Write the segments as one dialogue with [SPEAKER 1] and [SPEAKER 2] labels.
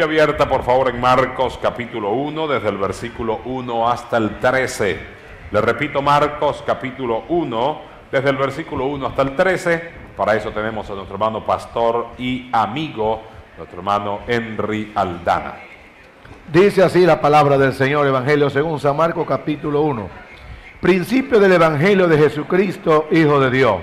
[SPEAKER 1] abierta, por favor, en Marcos capítulo 1, desde el versículo 1 hasta el 13. Le repito, Marcos capítulo 1, desde el versículo 1 hasta el 13. Para eso tenemos a nuestro hermano pastor y amigo, nuestro hermano Henry Aldana.
[SPEAKER 2] Dice así la palabra del Señor, Evangelio según San Marcos capítulo 1. Principio del Evangelio de Jesucristo, Hijo de Dios.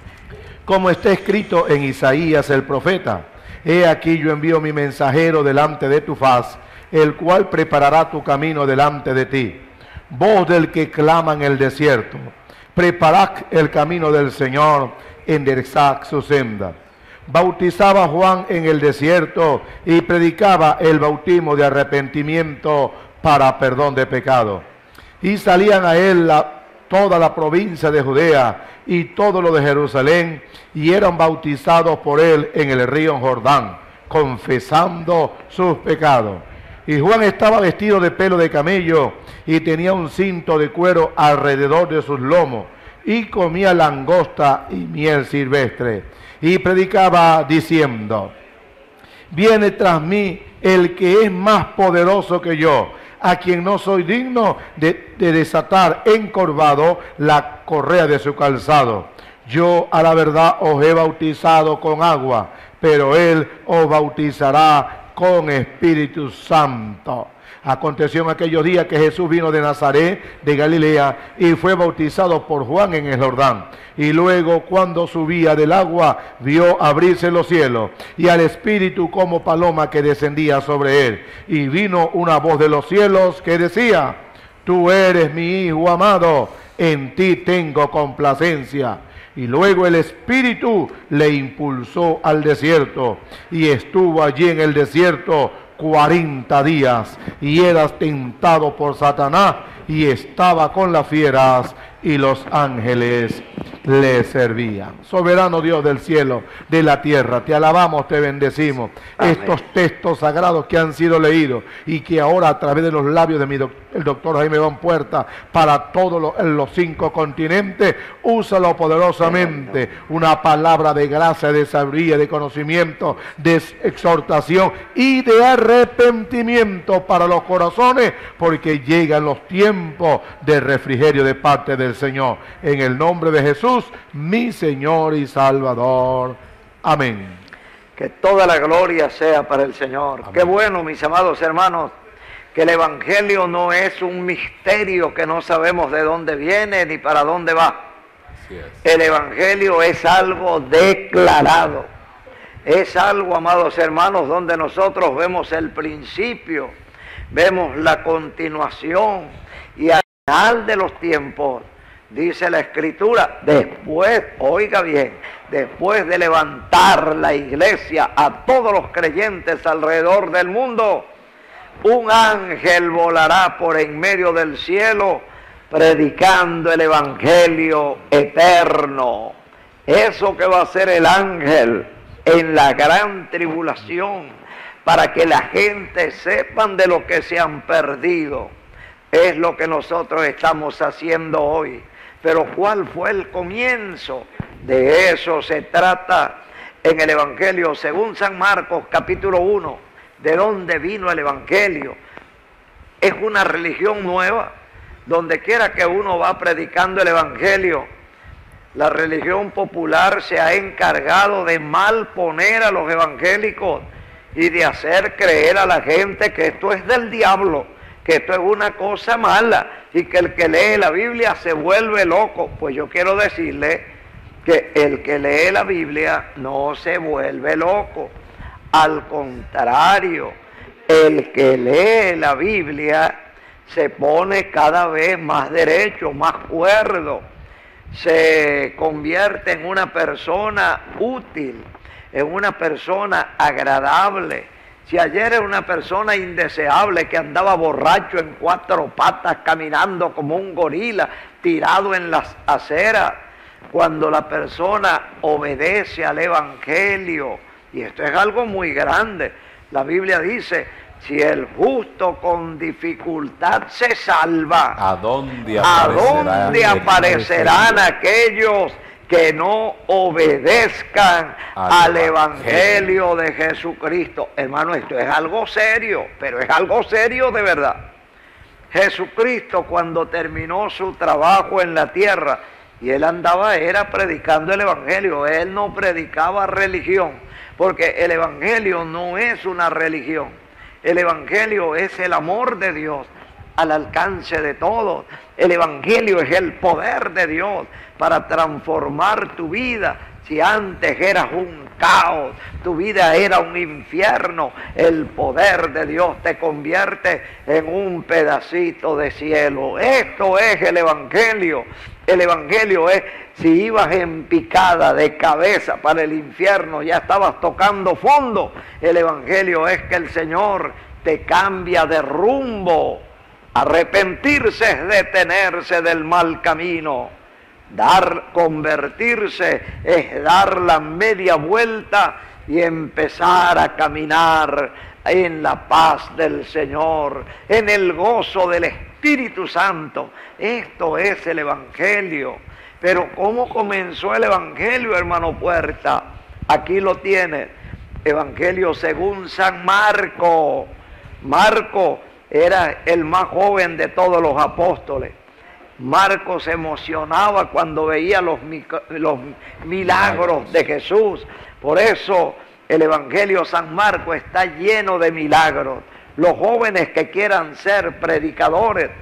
[SPEAKER 2] Como está escrito en Isaías el profeta: He aquí yo envío mi mensajero delante de tu faz, el cual preparará tu camino delante de ti. Voz del que clama en el desierto: preparad el camino del Señor, enderezad su senda. Bautizaba Juan en el desierto y predicaba el bautismo de arrepentimiento para perdón de pecado. Y salían a él toda la provincia de Judea y todo lo de Jerusalén, y eran bautizados por él en el río Jordán, confesando sus pecados. Y Juan estaba vestido de pelo de camello y tenía un cinto de cuero alrededor de sus lomos, y comía langosta y miel silvestre, y predicaba diciendo: Viene tras mí el que es más poderoso que yo, a quien no soy digno de desatar encorvado la correa de su calzado. Yo a la verdad os he bautizado con agua, pero él os bautizará con Espíritu Santo. Aconteció en aquellos días que Jesús vino de Nazaret, de Galilea, y fue bautizado por Juan en el Jordán. Y luego, cuando subía del agua, vio abrirse los cielos, y al Espíritu como paloma que descendía sobre él. Y vino una voz de los cielos que decía: Tú eres mi Hijo amado, en ti tengo complacencia. Y luego el Espíritu le impulsó al desierto, y estuvo allí en el desierto 40 días, y era tentado por Satanás, y estaba con las fieras, y los ángeles le servían. Soberano Dios del cielo, de la tierra, te alabamos, te bendecimos. Amén. Estos textos sagrados que han sido leídos y que ahora a través de los labios de el doctor Jaime Van Puerta, para todos los 5 continentes, úsalo poderosamente. Una palabra de gracia, de sabiduría, de conocimiento, de exhortación y de arrepentimiento para los corazones, porque llegan los tiempos de refrigerio de parte del Señor. En el nombre de Jesús, mi Señor y Salvador. Amén.
[SPEAKER 3] Que toda la gloria sea para el Señor.
[SPEAKER 2] Amén.
[SPEAKER 3] Qué bueno, mis amados hermanos, que el Evangelio no es un misterio que no sabemos de dónde viene ni para dónde va.
[SPEAKER 1] Así es.
[SPEAKER 3] El Evangelio es algo declarado. Es algo, amados hermanos, donde nosotros vemos el principio, vemos la continuación, y al final de los tiempos, dice la Escritura, después, oiga bien, después de levantar la iglesia a todos los creyentes alrededor del mundo, un ángel volará por en medio del cielo predicando el Evangelio eterno. Eso que va a hacer el ángel en la gran tribulación, para que la gente sepan de lo que se han perdido, es lo que nosotros estamos haciendo hoy. Pero ¿cuál fue el comienzo? De eso se trata en el Evangelio según San Marcos capítulo 1. ¿De dónde vino el Evangelio? Es una religión nueva. Donde quiera que uno va predicando el Evangelio, la religión popular se ha encargado de malponer a los evangélicos y de hacer creer a la gente que esto es del diablo, que esto es una cosa mala, y que el que lee la Biblia se vuelve loco. Pues yo quiero decirle que el que lee la Biblia no se vuelve loco. Al contrario, el que lee la Biblia se pone cada vez más derecho, más cuerdo, se convierte en una persona útil, en una persona agradable. Si ayer era una persona indeseable que andaba borracho en 4 patas, caminando como un gorila, tirado en las aceras, cuando la persona obedece al Evangelio, y esto es algo muy grande, la Biblia dice: si el justo con dificultad se salva,
[SPEAKER 1] ¿A dónde
[SPEAKER 3] aparecerán aquellos que no obedezcan al Evangelio de Jesucristo. Hermano, esto es algo serio, pero es algo serio de verdad. Jesucristo, cuando terminó su trabajo en la tierra, y él andaba, era predicando el Evangelio, él no predicaba religión, porque el Evangelio no es una religión, el Evangelio es el amor de Dios al alcance de todos. El Evangelio es el poder de Dios para transformar tu vida. Si antes eras un caos, tu vida era un infierno, el poder de Dios te convierte en un pedacito de cielo. Esto es el Evangelio. El Evangelio es, si ibas en picada de cabeza para el infierno, ya estabas tocando fondo. El Evangelio es que el Señor te cambia de rumbo. Arrepentirse es detenerse del mal camino. Convertirse es dar la media vuelta y empezar a caminar en la paz del Señor, en el gozo del Espíritu Santo. Esto es el Evangelio. Pero ¿cómo comenzó el Evangelio, hermano Puerta? Aquí lo tiene. Evangelio según San Marco. Marco era el más joven de todos los apóstoles. Marcos se emocionaba cuando veía los milagros de Jesús. Por eso el Evangelio San Marcos está lleno de milagros. Los jóvenes que quieran ser predicadores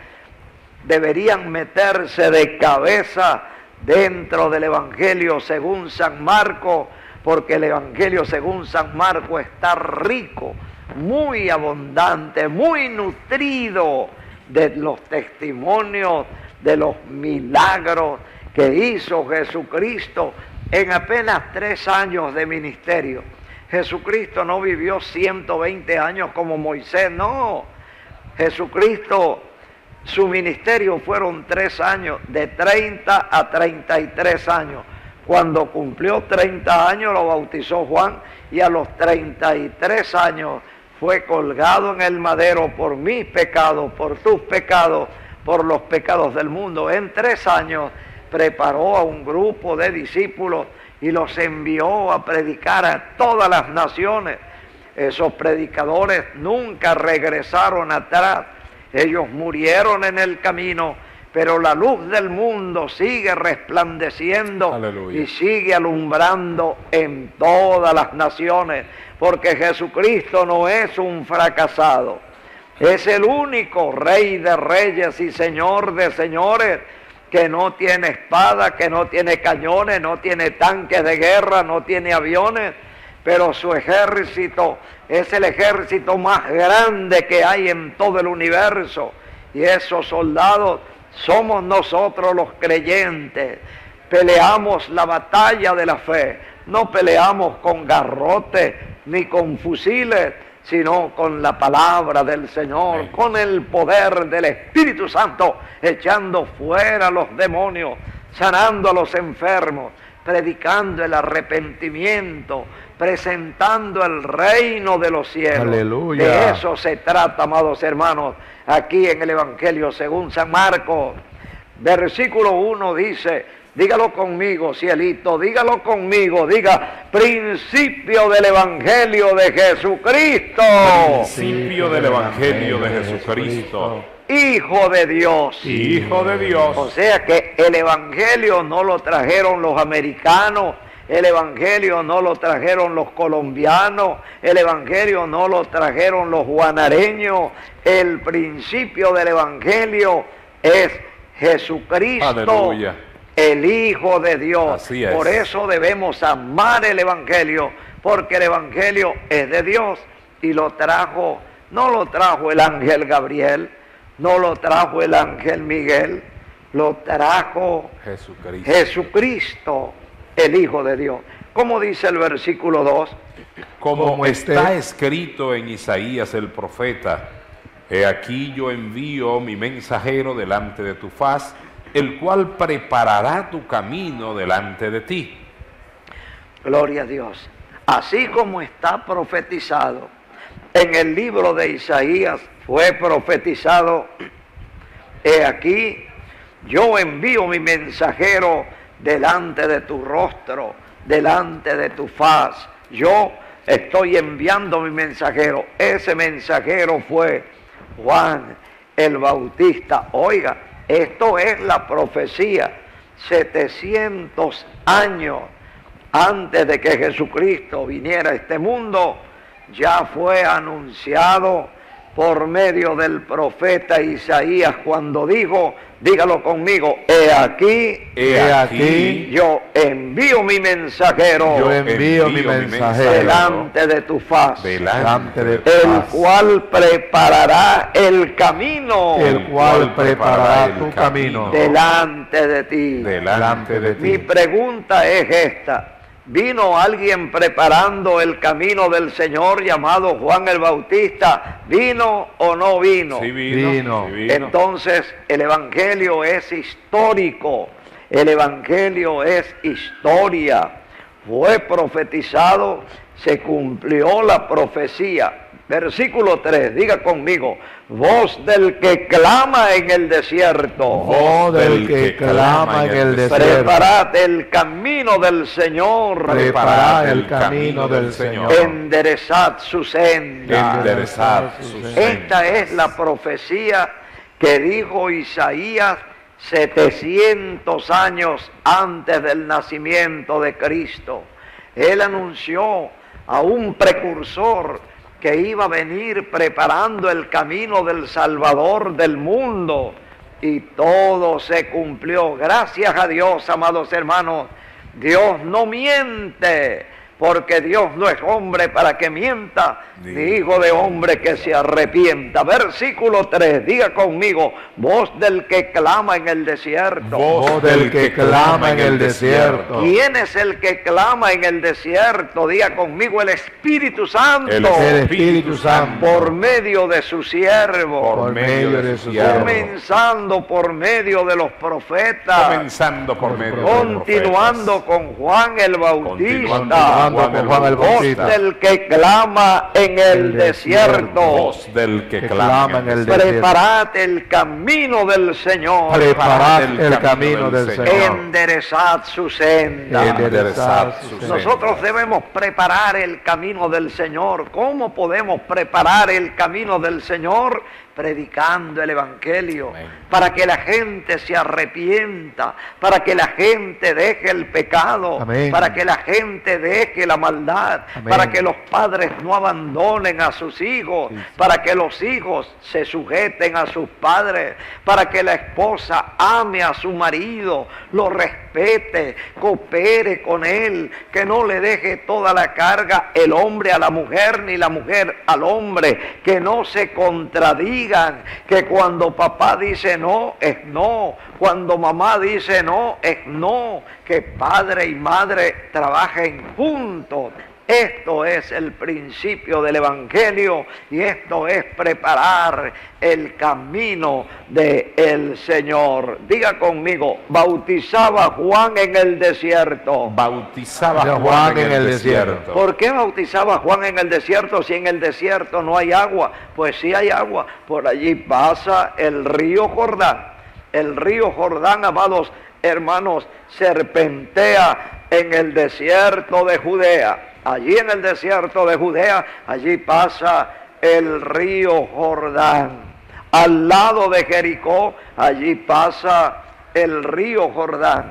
[SPEAKER 3] deberían meterse de cabeza dentro del Evangelio según San Marcos, porque el Evangelio según San Marcos está rico, muy abundante, muy nutrido de los testimonios, de los milagros que hizo Jesucristo en apenas 3 años de ministerio. Jesucristo no vivió 120 años como Moisés, no. Jesucristo, su ministerio fueron 3 años, de 30 a 33 años. Cuando cumplió 30 años lo bautizó Juan y a los 33 años fue colgado en el madero por mis pecados, por tus pecados, por los pecados del mundo. En 3 años preparó a un grupo de discípulos y los envió a predicar a todas las naciones. Esos predicadores nunca regresaron atrás. Ellos murieron en el camino, pero la luz del mundo sigue resplandeciendo. Aleluya. Y sigue alumbrando en todas las naciones, porque Jesucristo no es un fracasado. Es el único Rey de reyes y Señor de señores, que no tiene espada, que no tiene cañones, no tiene tanques de guerra, no tiene aviones, pero su ejército es el ejército más grande que hay en todo el universo. Y esos soldados somos nosotros los creyentes. Peleamos la batalla de la fe. No peleamos con garrotes ni con fusiles, sino con la palabra del Señor, con el poder del Espíritu Santo, echando fuera a los demonios, sanando a los enfermos, predicando el arrepentimiento, presentando el reino de los cielos. Aleluya. De eso se trata, amados hermanos, aquí en el Evangelio según San Marcos. Versículo 1 dice, dígalo conmigo, cielito, dígalo conmigo, diga, principio del Evangelio de Jesucristo.
[SPEAKER 1] Principio del Evangelio de Jesucristo.
[SPEAKER 3] Hijo de Dios.
[SPEAKER 1] Hijo de Dios.
[SPEAKER 3] O sea que el Evangelio no lo trajeron los americanos, el Evangelio no lo trajeron los colombianos, el Evangelio no lo trajeron los guanareños. El principio del Evangelio es Jesucristo. Aleluya. El Hijo de Dios.
[SPEAKER 1] Así es.
[SPEAKER 3] Por eso debemos amar el Evangelio, porque el Evangelio es de Dios y lo trajo, no lo trajo el ángel Gabriel, no lo trajo el ángel Miguel, lo trajo Jesucristo, el Hijo de Dios. ¿Cómo dice el versículo 2?
[SPEAKER 1] Como está escrito en Isaías el profeta, he aquí yo envío mi mensajero delante de tu faz, el cual preparará tu camino delante de ti.
[SPEAKER 3] Gloria a Dios. Así como está profetizado en el libro de Isaías, fue profetizado, he aquí yo envío mi mensajero delante de tu rostro, delante de tu faz. Yo estoy enviando mi mensajero. Ese mensajero fue Juan el Bautista. Oiga, esto es la profecía. 700 años antes de que Jesucristo viniera a este mundo, ya fue anunciado por medio del profeta Isaías cuando dijo, dígalo conmigo, he aquí, yo envío mi mensajero,
[SPEAKER 2] yo envío mi mensajero
[SPEAKER 3] delante de tu faz,
[SPEAKER 2] delante de tu
[SPEAKER 3] el
[SPEAKER 2] faz,
[SPEAKER 3] cual preparará el camino,
[SPEAKER 2] el cual preparará tu camino
[SPEAKER 3] delante de ti.
[SPEAKER 2] delante de
[SPEAKER 3] Mi
[SPEAKER 2] ti.
[SPEAKER 3] pregunta es esta. ¿Vino alguien preparando el camino del Señor llamado Juan el Bautista? ¿Vino o no vino?
[SPEAKER 1] Sí vino.
[SPEAKER 2] Vino.
[SPEAKER 1] Sí vino.
[SPEAKER 3] Entonces el Evangelio es histórico. El Evangelio es historia. Fue profetizado, se cumplió la profecía. Versículo 3, diga conmigo, voz del que clama en el desierto.
[SPEAKER 2] Voz del que clama en el desierto.
[SPEAKER 3] Preparad el camino del Señor.
[SPEAKER 2] Preparad el camino del Señor.
[SPEAKER 3] Enderezad su senda.
[SPEAKER 1] Enderezad sus sendas.
[SPEAKER 3] Esta es la profecía que dijo Isaías 700 años antes del nacimiento de Cristo. Él anunció a un precursor que iba a venir preparando el camino del Salvador del mundo, y todo se cumplió. Gracias a Dios, amados hermanos. Dios no miente, porque Dios no es hombre para que mienta, ni hijo de hombre que se arrepienta. Versículo 3, diga conmigo, voz del que clama en el desierto.
[SPEAKER 2] Voz del que clama en el desierto.
[SPEAKER 3] ¿Quién es el que clama en el desierto? Diga conmigo, el Espíritu Santo.
[SPEAKER 2] El Espíritu Santo.
[SPEAKER 3] Por medio de su siervo.
[SPEAKER 2] Por medio de su siervo.
[SPEAKER 3] Comenzando por medio de los profetas.
[SPEAKER 1] Comenzando por medio de los
[SPEAKER 3] Continuando con Juan el Bautista.
[SPEAKER 2] Con Juan el
[SPEAKER 3] Voz
[SPEAKER 2] Bautista.
[SPEAKER 3] del que clama en el desierto.
[SPEAKER 1] Voz del que clama en el desierto.
[SPEAKER 3] Preparad el camino del Señor.
[SPEAKER 2] Preparad el camino del Señor.
[SPEAKER 3] Enderezad su senda.
[SPEAKER 1] Enderezad su senda.
[SPEAKER 3] Nosotros debemos preparar el camino del Señor. ¿Cómo podemos preparar el camino del Señor? Predicando el Evangelio,
[SPEAKER 1] Amén.
[SPEAKER 3] para que la gente se arrepienta, para que la gente deje el pecado,
[SPEAKER 2] Amén.
[SPEAKER 3] para que la gente deje la maldad,
[SPEAKER 2] Amén.
[SPEAKER 3] para que los padres no abandonen a sus hijos, para que los hijos se sujeten a sus padres, para que la esposa ame a su marido, lo respete, coopere con él, que no le deje toda la carga el hombre a la mujer ni la mujer al hombre, que no se contradigan, que cuando papá dice no, es no, cuando mamá dice no, es no, que padre y madre trabajen juntos. Esto es el principio del Evangelio y esto es preparar el camino del Señor. Diga conmigo, bautizaba Juan en el desierto.
[SPEAKER 1] Bautizaba Juan en el desierto.
[SPEAKER 3] ¿Por qué bautizaba Juan en el desierto si en el desierto no hay agua? Pues sí hay agua. Por allí pasa el río Jordán. El río Jordán, amados hermanos, serpentea en el desierto de Judea. Allí en el desierto de Judea, allí pasa el río Jordán. Al lado de Jericó, allí pasa el río Jordán.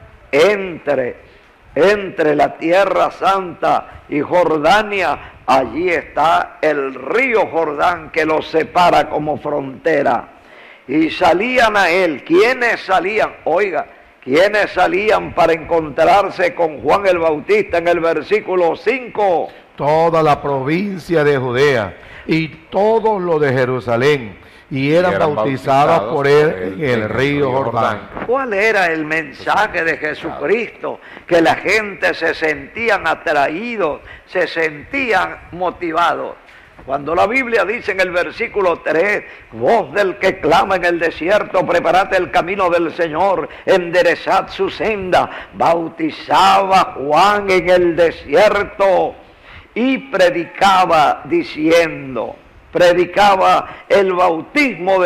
[SPEAKER 3] Entre la Tierra Santa y Jordania, allí está el río Jordán que los separa como frontera. Y salían a él. ¿Quiénes salían? Oiga, ¿quiénes salían para encontrarse con Juan el Bautista en el versículo 5?
[SPEAKER 2] Toda la provincia de Judea y todos los de Jerusalén, y eran bautizados por él en el río Jordán.
[SPEAKER 3] ¿Cuál era el mensaje de Jesucristo? Que la gente se sentían atraídos, se sentían motivados. Cuando la Biblia dice en el versículo 3, voz del que clama en el desierto, preparad el camino del Señor, enderezad su senda, bautizaba Juan en el desierto y predicaba diciendo, predicaba el bautismo de las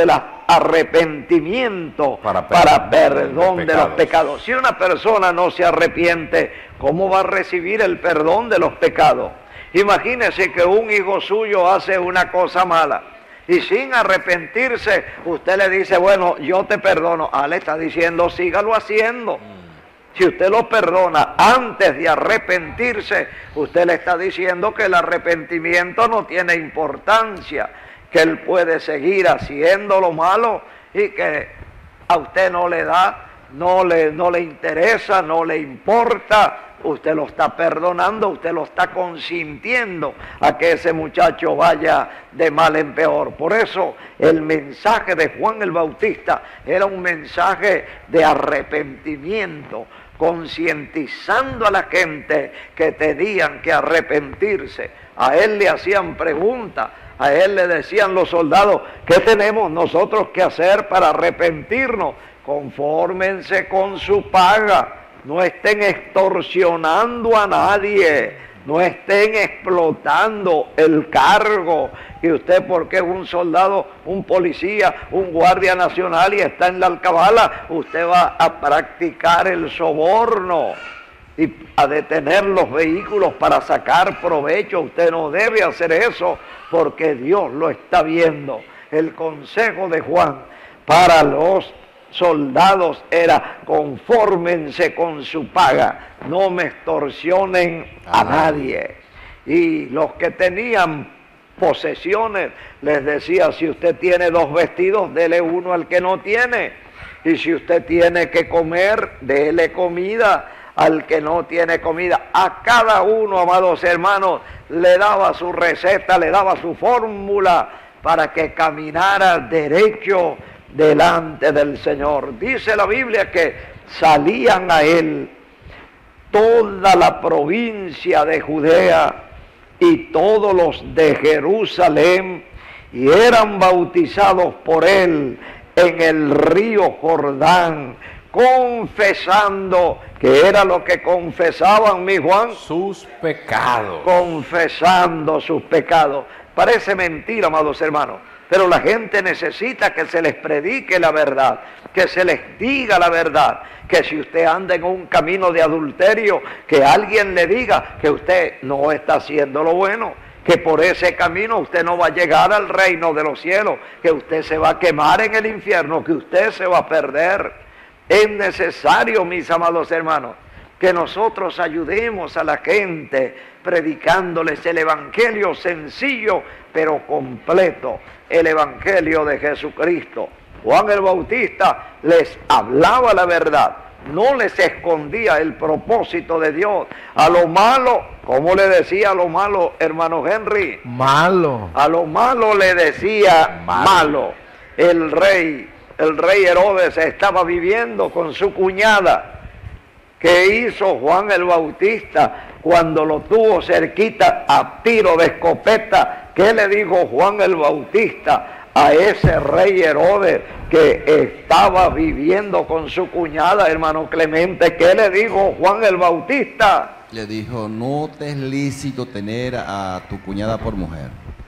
[SPEAKER 3] arrepentimiento para perdón de los pecados. Si una persona no se arrepiente, ¿cómo va a recibir el perdón de los pecados? Imagínese que un hijo suyo hace una cosa mala y sin arrepentirse usted le dice, bueno, yo te perdono. Le está diciendo, sígalo haciendo. Si usted lo perdona antes de arrepentirse, usted le está diciendo que el arrepentimiento no tiene importancia, que él puede seguir haciendo lo malo y que a usted no le da, no le interesa, no le importa. Usted lo está perdonando, usted lo está consintiendo a que ese muchacho vaya de mal en peor. Por eso el mensaje de Juan el Bautista era un mensaje de arrepentimiento, concientizando a la gente que tenían que arrepentirse. A él le hacían preguntas, a él le decían los soldados, ¿qué tenemos nosotros que hacer para arrepentirnos? Confórmense con su paga. No estén extorsionando a nadie, no estén explotando el cargo, que usted porque es un soldado, un policía, un guardia nacional y está en la alcabala, usted va a practicar el soborno y a detener los vehículos para sacar provecho. Usted no debe hacer eso porque Dios lo está viendo. El consejo de Juan para los soldados era, confórmense con su paga, no me extorsionen a nadie. Y los que tenían posesiones les decía, si usted tiene 2 vestidos, dele uno al que no tiene, y si usted tiene que comer, dele comida al que no tiene comida. A cada uno, amados hermanos, le daba su receta, le daba su fórmula para que caminara derecho delante del Señor. Dice la Biblia que salían a él toda la provincia de Judea y todos los de Jerusalén y eran bautizados por él en el río Jordán, confesando, que era lo que confesaban, mi Juan,
[SPEAKER 1] sus pecados.
[SPEAKER 3] Confesando sus pecados. Parece mentira, amados hermanos, pero la gente necesita que se les predique la verdad, que se les diga la verdad, que si usted anda en un camino de adulterio, que alguien le diga que usted no está haciendo lo bueno, que por ese camino usted no va a llegar al reino de los cielos, que usted se va a quemar en el infierno, que usted se va a perder. Es necesario, mis amados hermanos, que nosotros ayudemos a la gente predicándoles el evangelio sencillo pero completo, el evangelio de Jesucristo. Juan el Bautista les hablaba la verdad, no les escondía el propósito de Dios. A lo malo, ¿cómo le decía a lo malo, hermano Henry?
[SPEAKER 2] Malo.
[SPEAKER 3] A lo malo le decía malo. El rey Herodes estaba viviendo con su cuñada. ¿Qué hizo Juan el Bautista cuando lo tuvo cerquita a tiro de escopeta? ¿Qué le dijo Juan el Bautista a ese rey Herodes que estaba viviendo con su cuñada, hermano Clemente? ¿Qué le dijo Juan el Bautista?
[SPEAKER 4] Le dijo, no te es lícito tener a tu cuñada por mujer.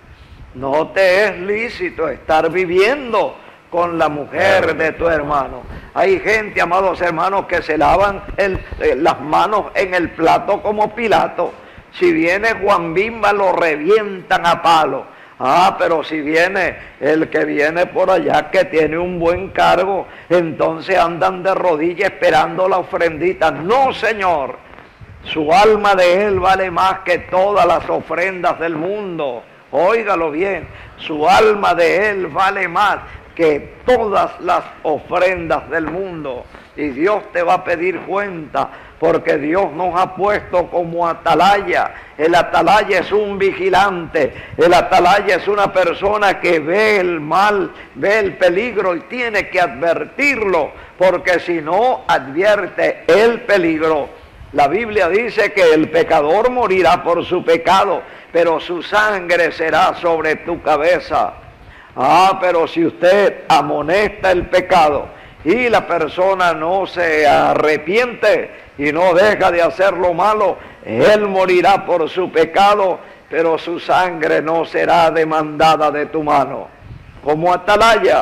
[SPEAKER 3] No te es lícito estar viviendo con la mujer de tu hermano. Hay gente, amados hermanos, que se lavan las manos en el plato como Pilato. Si viene Juan Bimba, lo revientan a palo. Pero si viene el que viene por allá, que tiene un buen cargo, entonces andan de rodillas esperando la ofrendita. No, señor. Su alma de él vale más que todas las ofrendas del mundo. Óigalo bien. Su alma de él vale más que todas las ofrendas del mundo. Y Dios te va a pedir cuenta, porque Dios nos ha puesto como atalaya. El atalaya es un vigilante, el atalaya es una persona que ve el mal, ve el peligro y tiene que advertirlo, porque si no advierte el peligro, la Biblia dice que el pecador morirá por su pecado, pero su sangre será sobre tu cabeza. Pero si usted amonesta el pecado y la persona no se arrepiente y no deja de hacer lo malo, él morirá por su pecado, pero su sangre no será demandada de tu mano. Como atalaya,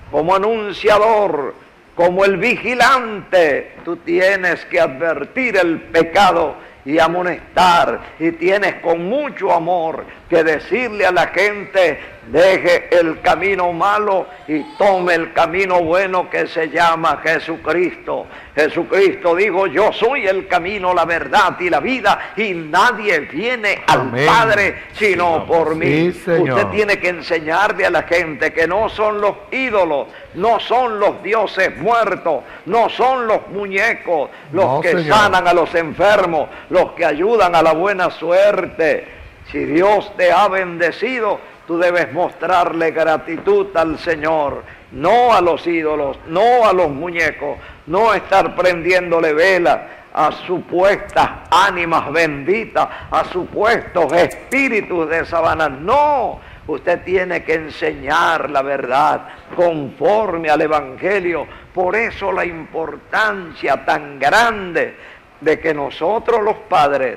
[SPEAKER 3] como anunciador, como el vigilante, tú tienes que advertir el pecado y amonestar, y tienes con mucho amor que decirle a la gente: deje el camino malo y tome el camino bueno que se llama Jesucristo. Jesucristo dijo: yo soy el camino, la verdad y la vida, y nadie viene al
[SPEAKER 2] Amén.
[SPEAKER 3] Padre sino por mí.
[SPEAKER 2] Sí, Señor.
[SPEAKER 3] Usted tiene que enseñarle a la gente que no son los ídolos, no son los dioses muertos, no son los muñecos los
[SPEAKER 2] No,
[SPEAKER 3] que
[SPEAKER 2] Señor.
[SPEAKER 3] sanan a los enfermos, los que ayudan a la buena suerte. Si Dios te ha bendecido, tú debes mostrarle gratitud al Señor, no a los ídolos, no a los muñecos, no estar prendiéndole vela a supuestas ánimas benditas, a supuestos espíritus de Satanás. No, usted tiene que enseñar la verdad conforme al Evangelio. Por eso la importancia tan grande de que nosotros los padres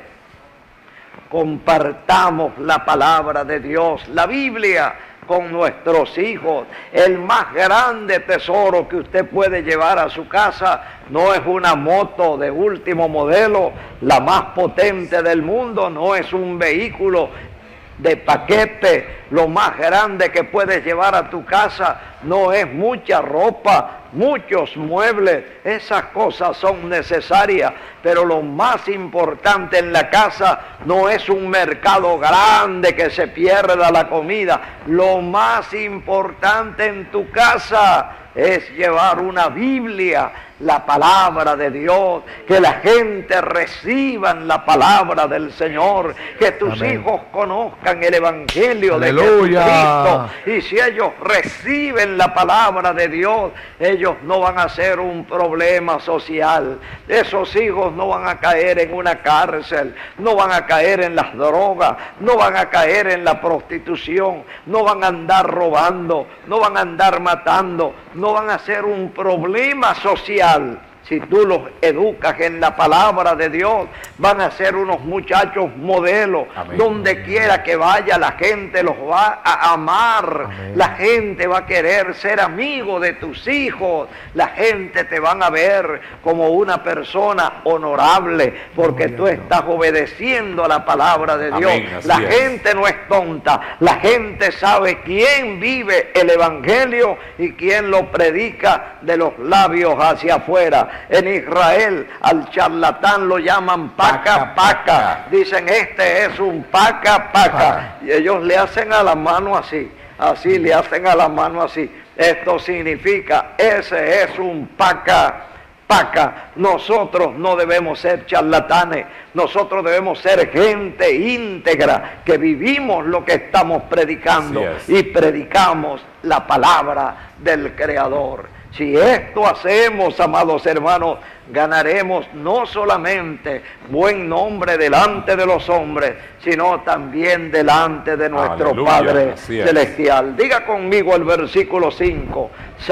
[SPEAKER 3] compartamos la palabra de Dios, la Biblia, con nuestros hijos. El más grande tesoro que usted puede llevar a su casa no es una moto de último modelo, la más potente del mundo, no es un vehículo de paquete. Lo más grande que puedes llevar a tu casa no es mucha ropa, muchos muebles. Esas cosas son necesarias, pero lo más importante en la casa no es un mercado grande que se pierda la comida. Lo más importante en tu casa es llevar una Biblia, la palabra de Dios, que la gente reciban la palabra del Señor, que tus
[SPEAKER 2] Amén.
[SPEAKER 3] hijos conozcan el Evangelio
[SPEAKER 2] Aleluya.
[SPEAKER 3] de Jesucristo. Y si ellos reciben la palabra de Dios, ellos no van a ser un problema social. Esos hijos no van a caer en una cárcel, no van a caer en las drogas, no van a caer en la prostitución, no van a andar robando, no van a andar matando, no van a ser un problema social. Si tú los educas en la palabra de Dios, van a ser unos muchachos modelos.
[SPEAKER 1] Amén.
[SPEAKER 3] Donde quiera que vaya, la gente los va a amar.
[SPEAKER 2] Amén.
[SPEAKER 3] La gente va a querer ser amigo de tus hijos. La gente te van a ver como una persona honorable, porque tú estás obedeciendo a la palabra de Dios.
[SPEAKER 1] Amén, así
[SPEAKER 3] La
[SPEAKER 1] es.
[SPEAKER 3] gente no es tonta. La gente sabe quién vive el Evangelio y quién lo predica de los labios hacia afuera. En Israel al charlatán lo llaman paca paca. Dicen: este es un paca paca. Y ellos le hacen a la mano así. Así le hacen a la mano así. Esto significa: ese es un paca paca. Nosotros no debemos ser charlatanes. Nosotros debemos ser gente íntegra, que vivimos lo que estamos predicando
[SPEAKER 1] Así es.
[SPEAKER 3] y predicamos la palabra del Creador. Si esto hacemos, amados hermanos, ganaremos no solamente buen nombre delante de los hombres, sino también delante de nuestro
[SPEAKER 1] Aleluya,
[SPEAKER 3] Padre
[SPEAKER 1] así es.
[SPEAKER 3] celestial. Diga conmigo el versículo 5.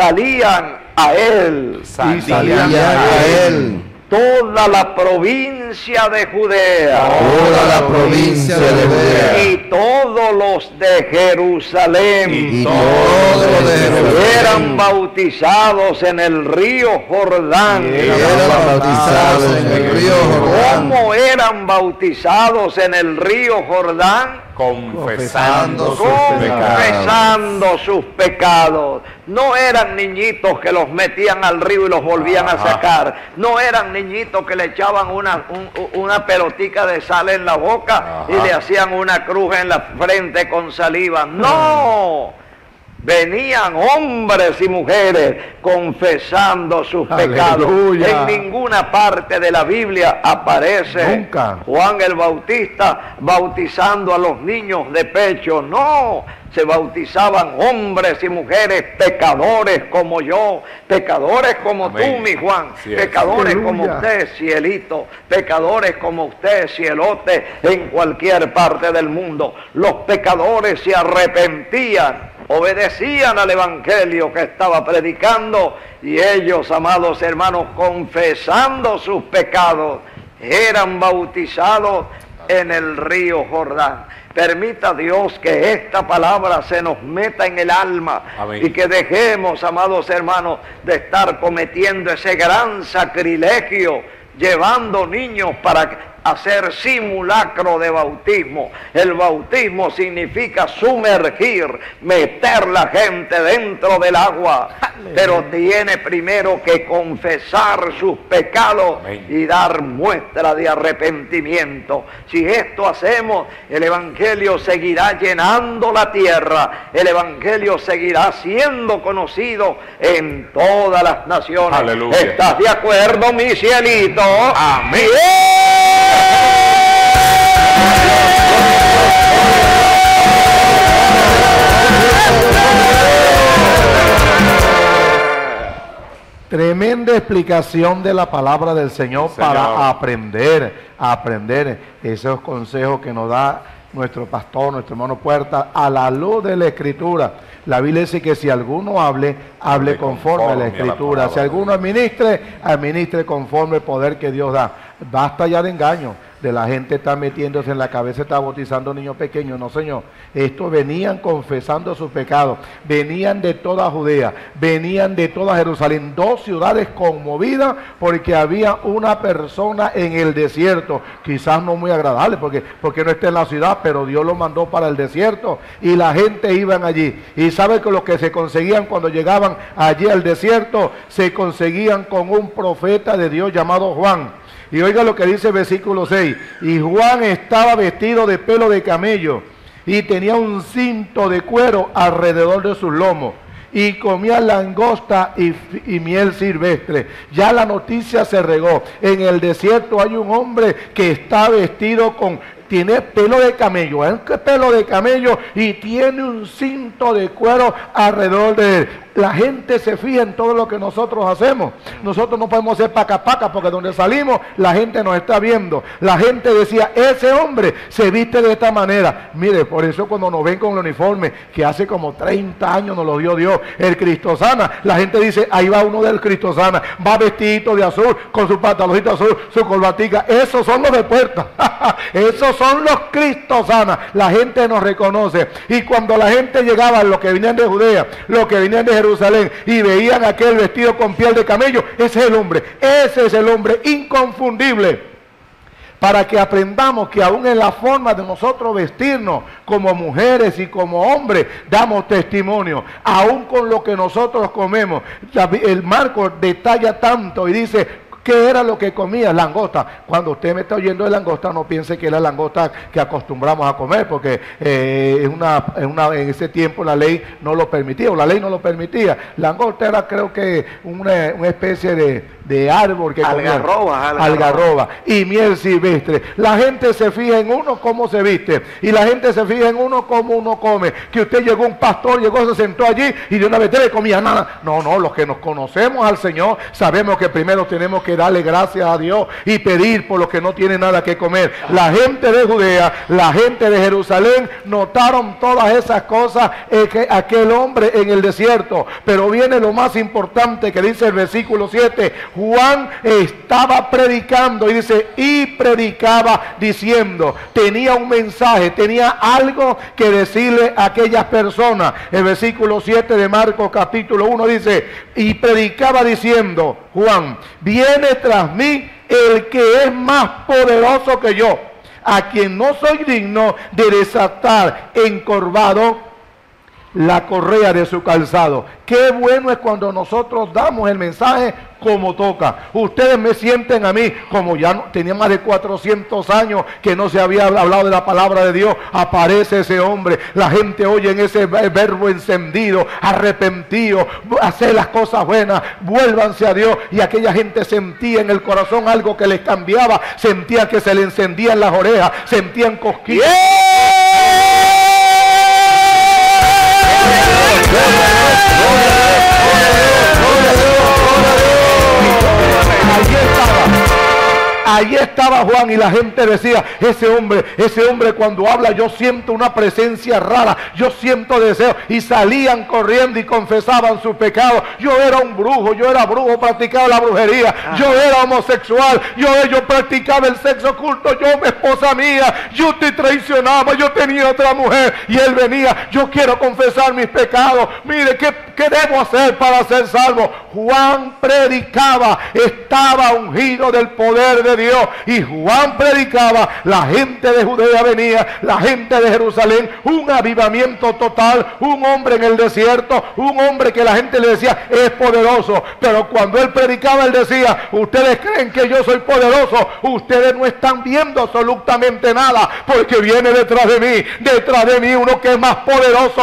[SPEAKER 3] Salían a él
[SPEAKER 2] Y salían
[SPEAKER 4] a él
[SPEAKER 3] toda la provincia de Judea
[SPEAKER 4] toda la provincia de Judea
[SPEAKER 3] y todos los de Jerusalén.
[SPEAKER 4] y todos los de Jerusalén
[SPEAKER 3] Eran bautizados en el río Jordán.
[SPEAKER 4] eran bautizados en el río Jordán,
[SPEAKER 3] ¿Cómo eran bautizados en el río Jordán?
[SPEAKER 1] confesando sus
[SPEAKER 4] Confesando
[SPEAKER 1] pecados.
[SPEAKER 3] Confesando sus pecados. No eran niñitos que los metían al río y los volvían a
[SPEAKER 1] Ajá.
[SPEAKER 3] sacar. No eran niñitos que le echaban una pelotica de sal en la boca y
[SPEAKER 1] Ajá.
[SPEAKER 3] le hacían una cruz en la frente con saliva. No. Venían hombres y mujeres confesando sus pecados.
[SPEAKER 2] Aleluya.
[SPEAKER 3] En ninguna parte de la Biblia aparece
[SPEAKER 2] Nunca.
[SPEAKER 3] Juan el Bautista bautizando a los niños de pecho. No, se bautizaban hombres y mujeres pecadores como yo, pecadores como
[SPEAKER 1] Amén.
[SPEAKER 3] tú, mi Juan,
[SPEAKER 1] Así es.
[SPEAKER 3] pecadores como
[SPEAKER 2] Aleluya.
[SPEAKER 3] usted, Cielito, pecadores como usted, Cielote, en cualquier parte del mundo. Los pecadores se arrepentían, obedecían al Evangelio que estaba predicando, y ellos, amados hermanos, confesando sus pecados, eran bautizados en el río Jordán. Permita Dios que esta palabra se nos meta en el alma.
[SPEAKER 1] Amén.
[SPEAKER 3] Y que dejemos, amados hermanos, de estar cometiendo ese gran sacrilegio, llevando niños para hacer simulacro de bautismo. El bautismo significa sumergir, meter la gente dentro del agua. Pero tiene primero que confesar sus pecados.
[SPEAKER 1] Amén.
[SPEAKER 3] Y dar muestra de arrepentimiento. Si esto hacemos, el Evangelio seguirá llenando la tierra. El Evangelio seguirá siendo conocido en todas las naciones.
[SPEAKER 1] Aleluya.
[SPEAKER 3] ¿Estás de acuerdo, mi cielito?
[SPEAKER 1] Amén.
[SPEAKER 2] Tremenda explicación de la palabra del Señor, para aprender esos consejos que nos da nuestro pastor, nuestro hermano Puerta, a la luz de la Escritura. La Biblia dice que si alguno hable conforme a la Escritura. Si alguno administre conforme al poder que Dios da. Basta ya de engaño. De la gente está metiéndose en la cabeza, está bautizando niños pequeños. No, Señor. Estos venían confesando sus pecados. Venían de toda Judea. Venían de toda Jerusalén. 2 ciudades conmovidas porque había una persona en el desierto. Quizás no muy agradable porque no está en la ciudad, pero Dios lo mandó para el desierto. Y la gente iban allí. Y sabe que lo que se conseguían cuando llegaban allí al desierto, se conseguían con un profeta de Dios llamado Juan. Y oiga lo que dice el versículo 6. Y Juan estaba vestido de pelo de camello y tenía un cinto de cuero alrededor de sus lomos. Y comía langosta y miel silvestre. Ya la noticia se regó. En el desierto hay un hombre que está vestido tiene pelo de camello, pelo de camello, y tiene un cinto de cuero alrededor de él. La gente se fija en todo lo que nosotros hacemos. Nosotros no podemos ser paca porque donde salimos la gente nos está viendo. La gente decía, ese hombre se viste de esta manera. Mire, por eso cuando nos ven con el uniforme, que hace como 30 años nos lo dio Dios, el Cristosana, la gente dice, ahí va uno del Cristosana, va vestidito de azul, con su pantaloncito azul, su corbatica. Esos son los de Puerta. Esos son los Cristosana. La gente nos reconoce. Y cuando la gente llegaba, los que venían de Judea, los que venían de Jerusalén, y veían aquel vestido con piel de camello, ese es el hombre inconfundible. Para que aprendamos que aún en la forma de nosotros vestirnos como mujeres y como hombres, damos testimonio, aún con lo que nosotros comemos. El Marcos detalla tanto y dice, ¿qué era lo que comía? Langosta. Cuando usted me está oyendo de langosta, no piense que era langosta que acostumbramos a comer, porque en ese tiempo la ley no lo permitía, Langosta era, creo que, una especie de árbol que algarroba y miel silvestre. La gente se fija en uno cómo se viste, y la gente se fija en uno cómo uno come. Que usted llegó, un pastor se sentó allí y de una vez le comía nada. No, los que nos conocemos al Señor sabemos que primero tenemos que darle gracias a Dios y pedir por los que no tienen nada que comer. La gente de Judea, la gente de Jerusalén notaron todas esas cosas, que aquel hombre en el desierto. Pero viene lo más importante que dice el versículo 7. Juan estaba predicando, y dice, y predicaba diciendo, tenía un mensaje, tenía algo que decirle a aquellas personas. El versículo 7 de Marcos capítulo 1 dice, y predicaba diciendo, Juan, viene tras mí el que es más poderoso que yo, a quien no soy digno de desatar encorvado la correa de su calzado. Qué bueno es cuando nosotros damos el mensaje como toca. Ustedes me sienten a mí, como ya no, tenía más de 400 años que no se había hablado de la palabra de Dios. Aparece ese hombre, la gente oye en ese verbo encendido, arrepentido, hacer las cosas buenas, vuélvanse a Dios. Y aquella gente sentía en el corazón algo que les cambiaba, sentía que se le encendían las orejas, sentían cosquillas. Allí estaba Juan y la gente decía, ese hombre cuando habla yo siento una presencia rara, yo siento deseo. Y salían corriendo y confesaban su pecado. Yo era un brujo, yo era brujo, practicaba la brujería, yo era homosexual, yo practicaba el sexo oculto, yo, mi esposa mía, yo te traicionaba, yo tenía otra mujer. Y él venía, yo quiero confesar mis pecados. Mire, ¿qué debo hacer para ser salvo? Juan predicaba, estaba ungido del poder de Dios. Y Juan predicaba, la gente de Judea venía, la gente de Jerusalén, un avivamiento total, un hombre en el desierto, un hombre que la gente le decía, es poderoso. Pero cuando él predicaba, él decía, ustedes creen que yo soy poderoso, ustedes no están viendo absolutamente nada, porque viene detrás de mí uno que es más poderoso.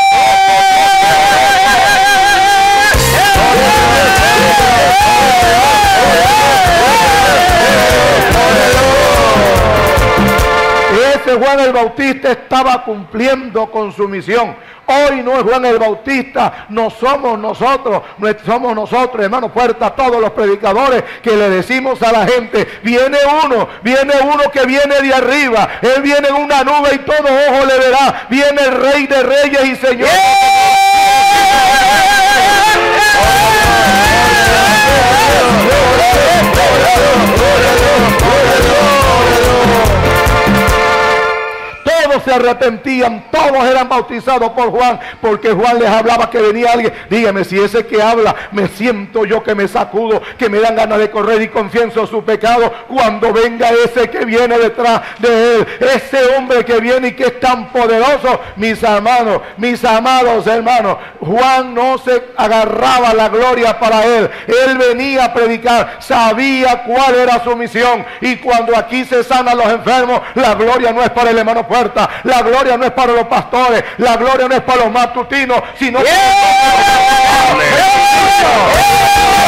[SPEAKER 2] Ese Juan el Bautista estaba cumpliendo con su misión. Hoy no es Juan el Bautista, no somos nosotros, hermano Puerta, todos los predicadores que le decimos a la gente, viene uno que viene de arriba, él viene en una nube y todo ojo le verá, viene el Rey de Reyes y Señor. Todos se arrepentían, todos eran bautizados por Juan, porque Juan les hablaba que venía alguien. Dígame, si ese que habla, me siento yo que me sacudo, que me dan ganas de correr y confieso su pecado, cuando venga ese que viene detrás de él, ese hombre que viene y que es tan poderoso. Mis amados hermanos, Juan no se agarraba la gloria para él venía a predicar, sabía cuál era su misión. Y cuando aquí se sanan los enfermos, la gloria no es para el hermano Puerta, la gloria no es para los pastores, la gloria no es para los matutinos, sino